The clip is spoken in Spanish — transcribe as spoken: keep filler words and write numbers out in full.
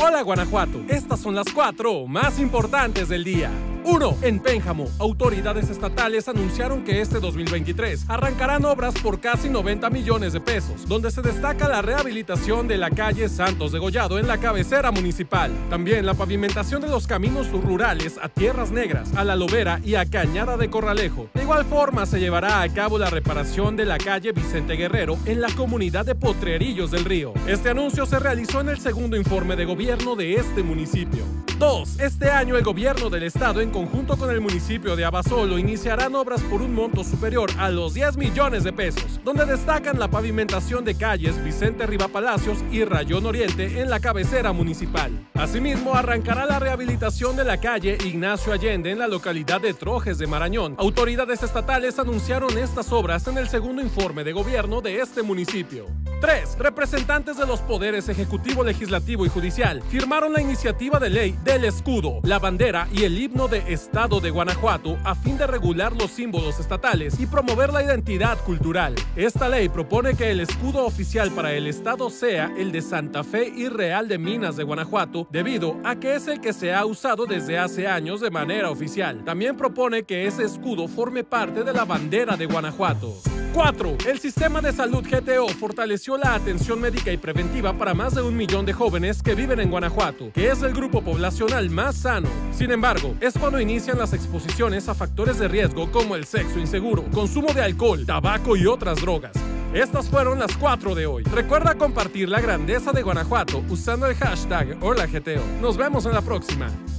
Hola Guanajuato, estas son las cuatro más importantes del día. uno. En Pénjamo, autoridades estatales anunciaron que este dos mil veintitrés arrancarán obras por casi noventa millones de pesos, donde se destaca la rehabilitación de la calle Santos Degollado en la cabecera municipal. También la pavimentación de los caminos rurales a Tierras Negras, a La Lobera y a Cañada de Corralejo. De igual forma, se llevará a cabo la reparación de la calle Vicente Guerrero en la comunidad de Potrerillos del Río. Este anuncio se realizó en el segundo informe de gobierno de este municipio. dos. Este año el gobierno del estado, en conjunto con el municipio de Abasolo, iniciarán obras por un monto superior a los diez millones de pesos, donde destacan la pavimentación de calles Vicente Rivapalacios y Rayón Oriente en la cabecera municipal. Asimismo, arrancará la rehabilitación de la calle Ignacio Allende en la localidad de Trojes de Marañón. Autoridades estatales anunciaron estas obras en el segundo informe de gobierno de este municipio. tres. Representantes de los poderes ejecutivo, legislativo y judicial firmaron la iniciativa de ley del escudo, la bandera y el himno de Estado de Guanajuato a fin de regular los símbolos estatales y promover la identidad cultural. Esta ley propone que el escudo oficial para el estado sea el de Santa Fe y Real de Minas de Guanajuato, debido a que es el que se ha usado desde hace años de manera oficial. También propone que ese escudo forme parte de la bandera de Guanajuato. cuatro. El sistema de salud G T O fortaleció la atención médica y preventiva para más de un millón de jóvenes que viven en Guanajuato, que es el grupo poblacional más sano. Sin embargo, es cuando inician las exposiciones a factores de riesgo como el sexo inseguro, consumo de alcohol, tabaco y otras drogas. Estas fueron las cuatro de hoy. Recuerda compartir la grandeza de Guanajuato usando el hashtag Hola G T O. Nos vemos en la próxima.